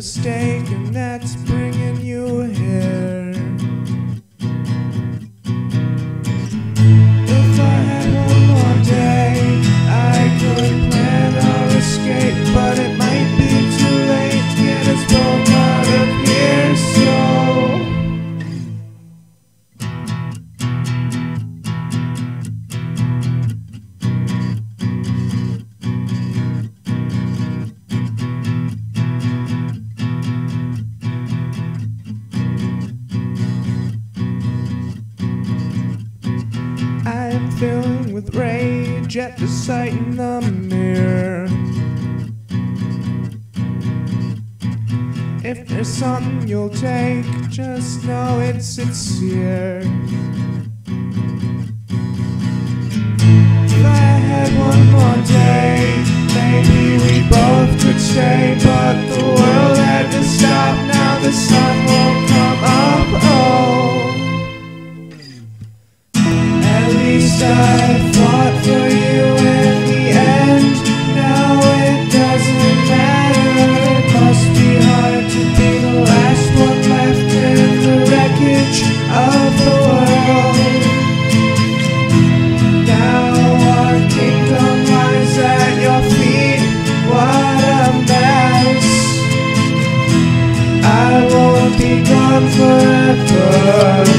mistake, and that's bringing you here. If I had one more day, I could plan our escape, but it might be too late to get us both out of here, so I am filling with rage at the sight in the mirror. If there's something you'll take, just know it's sincere. If I had one more day, maybe we both could stay, but the world had to stop. Now the sun won't come up. Oh, at least I fought for you in the end. Now it doesn't matter. It must be hard to be the last one left in the wreckage of the world. Now our kingdom lies at your feet. What a mess. I won't be gone forever.